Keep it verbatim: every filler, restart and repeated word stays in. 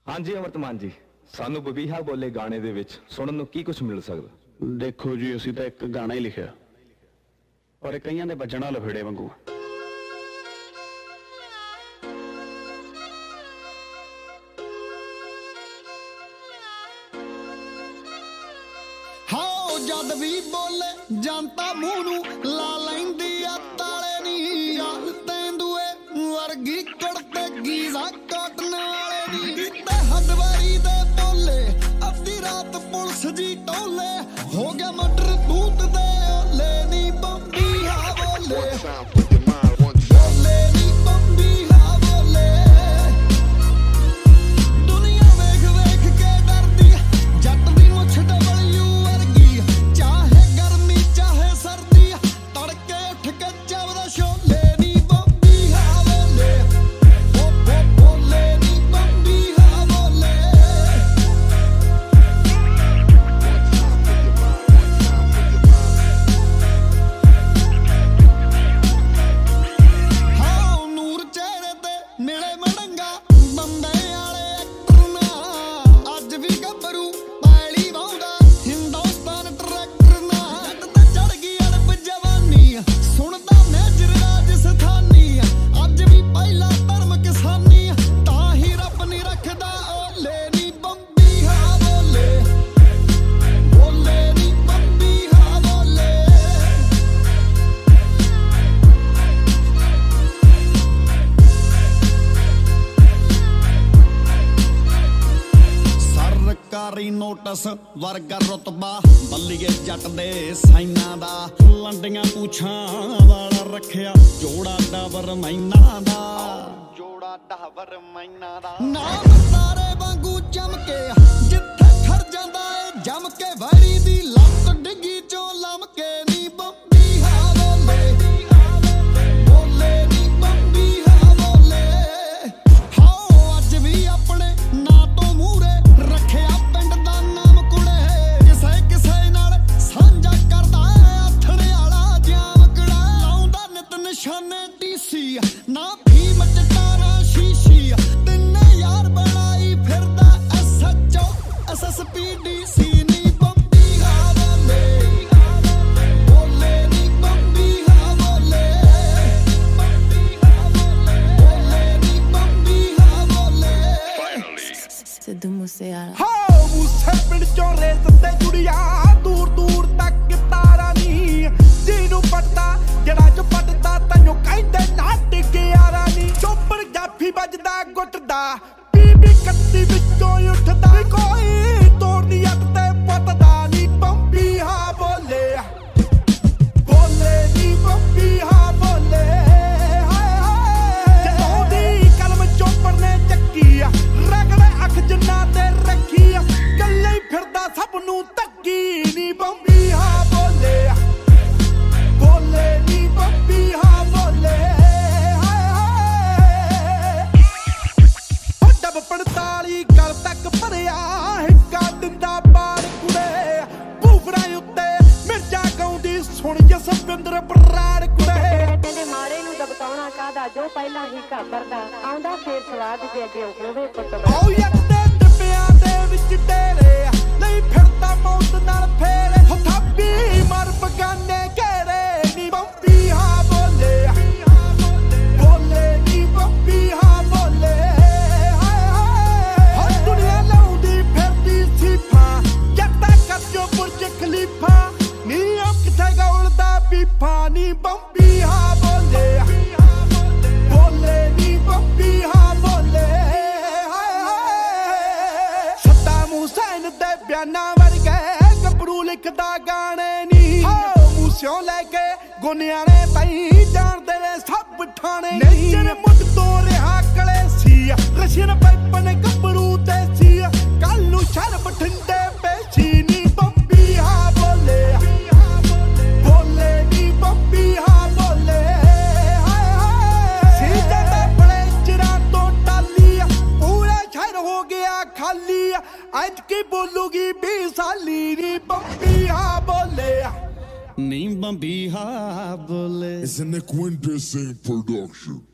हाँ जी अमृतमान जी, सानू बबीहा बोले गाने दे विच सुनन नूं की कुछ मिल सकदा? देखो जी असीं तां एक गाना ही लिखिआ पर कईयां दे बजणा लफेड़े वांगू। हाँ जद भी बोले जनता मूंह नूं ला लैंदी आ ताले नी यार तेंदुए वर्गी कड़ते गीजा काटने वाले नी ते हदवारी दे बोले अद्धी रात पुलिस जी टोले हो गया मटर दूत दे ओले नी बम्बी हा बोले बोले नी बम्बी हा बोले दुनिया वेख वेख के डरदी जट दी मुछ डबलयू वर्गी चाहे गर्मी चाहे सर्दी तड़के उठ के जबदा शोले नी बम्बी हा बोले ओ ओ बोले नी बम्बी हा बोले हाँ नूर चेहरे ते मिले मड़ंगा बंदे आले एक्टर ना अज भी गबरू पैली वाउंदा हिंदुस्तान ट्रैक्टर ना जट ते चढ़ गई अड़प जवानी सुनदा मेजर राजस्थानी अज भी पहला धर्म किसानी तां ही रब नहीं रखदा ओले नी बम्बी हा बोले बोले नी बम्बी हा बोले सरकारी नोटिस वर्गा रुतबा बल्लीए जट दे साइना दा लंडियां पूछां वाला रखिया जोड़ा डाबर मैना दा जोड़ा डाबर मैना दा नाम तारे वांगू चमके जिथे खड़ जांदा ए जम के वैरी दी लत डिगी चों लमके नी बम्बी हा बोले बोले नी बम्बी हा बोले हाओ अज भी अपने ना तो मूरे रखिया पिंड दा नाम कुड़े किसे किसे नाल साझा करदा आथणे वाला जामकड़ा लाउंदा नित निशाने टीसी ना भीम चटारा शीशी तिन्ने यार बनाई फिरदा एसएचओ एसएसपी डीसी नी बम्बी हा बोले बोले नी बम्बी हा बोले बोले नी बम्बी हा बोले सिद्धू मूसेवाला हाँ मूसे पिंड चों रेस ते जुड़िया दूर दूर तक तारा नी जीनू पटदा जड़ा जो पटदा तैनू कहंदे नाट ग्यारा नी चोपड़ जाफी बजदा गुੱਟਦਾ बीबी कत्ती विचों उठदा कोई तोड़दी अट ते पतदा नी बम्बी हा बोले बोले नी बम्बी हा बोले हाय हाय ਜਦੋਂ ਦੀ ਕਲਮ ਚੋਪੜ ਨੇ ਚੱਕੀ ਰਗੜੇ ਅੱਖ ਜਿੰਨਾ ਤੇ ਰੱਖੀ ਕੱਲੇ ਹੀ ਫਿਰਦਾ ਸਭ ਨੂੰ ਧੱਕੀ ਨੀ ਬੰਬੀ ਹਾਂ ਬੋਲੇ ਬੋਲੇ ਨੀ ਬੰਬੀ ਹਾਂ ਬੋਲੇ ਹਾਏ ਹਾਏ ਹੋ ਡੱਬ ਪੰਤਾਲੀ ਗਲ ਤੱਕ ਭਰਿਆ ਹਿੱਕਾ ਦਿੰਦਾ ਬਾੜ ਕੁੜੇ ਭੂਫੜਾ ਉੱਤੇ ਮਿਰਜਾ ਗਾਉਂਦੀ ਸੁਣ ਜਸਵਿੰਦਰ ਬਰਾੜ ਕੁੜੇ ਕਹਿੰਦੇ ਮਾਰੇ ਨੂੰ ਦਬਕਾਉਣਾ ਕਾਹਦਾ ਜੋ ਪਹਿਲਾਂ ਹੀ ਘਬਰਦਾ ਆਉਂਦਾ ਫੇਰ ਸਵਾਦ ਜੇ ਅੱਗੇ ਹੋਵੇ ਪੁੱਤਰ ਆਉ ਯੱਤੇ ਡੱਬਿਆਂ ਦੇ ਵਿੱਚ ਡੇਰੇ ਨਹੀਂ ਫਿਰਦਾ ਮੌਤ ਨਾਲ ਫੇਰੇ ਹੋ ਥਾਪੀ ਮਰ ਬਗਾਨੇ ਘੇਰੇ ਨੀ ਬੰਬੀ ਹਾਂ ਬੋਲੇ ਬੋਲੇ ਨੀ ਬੰਬੀ ਹਾਂ ਬੋਲੇ ਹਾਏ ਹਾਏ ਹੋ ਦੁਨੀਆ ਲਾਉਂਦੀ ਫਿਰਦੀ ਸੀਫਾ ਜੱਟਾ ਕੱਜੋ ਬੁਰਜ ਖਲੀਫਾ ਨੀ ਉਹ ਕਿੱਥੇ ਗੌਲਦਾ ਬੀਫਾ ਨੀ ਬੰਬੀ ਹਾਂ ਬੋਲੇ ਬੋਲੇ ਨੀ ਬੰਬੀ ਹਾਂ ਬੋਲੇ ਹਾਏ ਹਾਏ ਸੱਦਾਮ ਹੁਸੈਨ ਦੇ ਬਿਆਨਾਂ ਵਰਗੇ ਗੱਭਰੂ ਲਿਖਦਾ ਗਾਣੇ ਨੀ ਹੋ ਮੂਸਿਓਂ ਲੈ ਕੇ ਗੁਨਿਆਣੇ ਤਾਈਂ ਜਾਣਦੇ ਵੇ ਸਭ ਠਾਣੇ ਨੇਜਰ ਮੁੱਢ ਤੋਂ ਰਿਹਾ ਕਲੇ ਸੀ ਰਸ਼ੀਨ ਪੈਪਨ ਗੱਭਰੂ ਤੇ ਸੀ ਕੱਲ ਨੂੰ ਸ਼ਰ ਬਠਿੰਡੇ ਪੇਸ਼ੀ ਨੀ ਬੰਬੀ ਹਾਂ ਬੋਲੇ ਬੋਲੇ ਨੀ ਬੰਬੀ ਹਾਂ ਬੋਲੇ ਹਾਏ ਹਾਏ ਸੀਤੇ ਤੇ ਬੜੇ ਚਿਰਾਂ ਤੋਂ ਟਾਲੀ ਪੂਰਾ ਸ਼ਹਿਰ ਹੋ ਗਿਆ ਖਾਲੀ ਅੱਜ ਕੀ ਬੋਲੂਗੀ ਵੀਹ ਸਾਲੀ ਨੀ ਬੰਬੀ ਹਾਂ ਬੋਲੇ ਨੀ ਬੰਬੀ ਹਾਂ ਬੋਲੇ It's an Equindecent production.